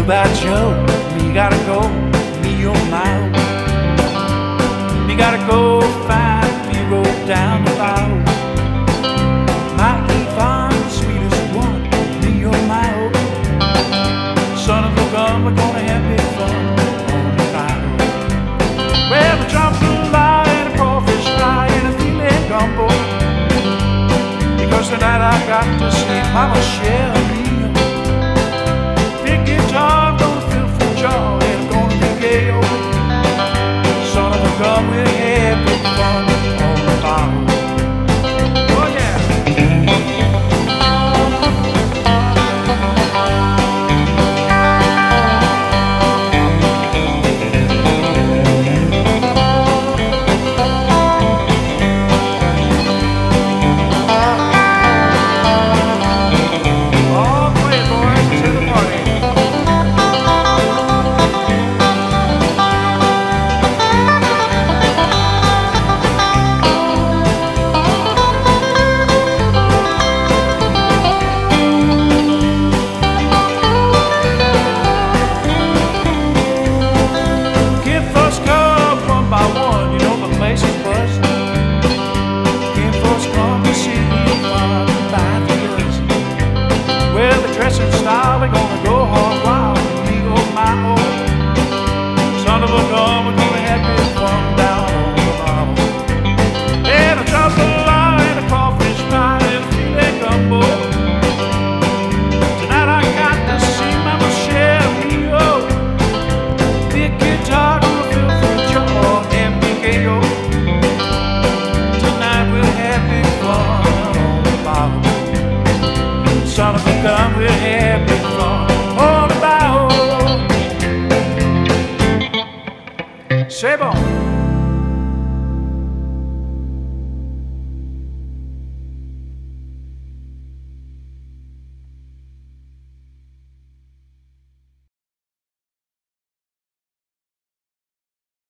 about Joe, me gotta go, me on my own. Me gotta go find me road down the road. My Yvonne, the sweetest one, me on my own. Son of a gun, we're gonna have big fun on the road. Well, the jambalaya and a crawfish fry and a filet gumbo, because tonight I got to see Mama share a meal. Big guitar, gonna fill for jaw, and it's gonna be gay, oh. Son of a gun, we'll have big fun on the road. Oh yeah. Style, we're gonna go hard wild, me on my own. Son of a gun, we're gonna have big fun down on the bottom. And a jambalaya and a crawfish pie and a filet gumbo. Tonight I got to see Mama share a meal. Big guitar gonna fill for a jaw and big A.O. Tonight we'll have big fun on the bottom. Son of a gun, we'll have big fun on the bow. Say bon.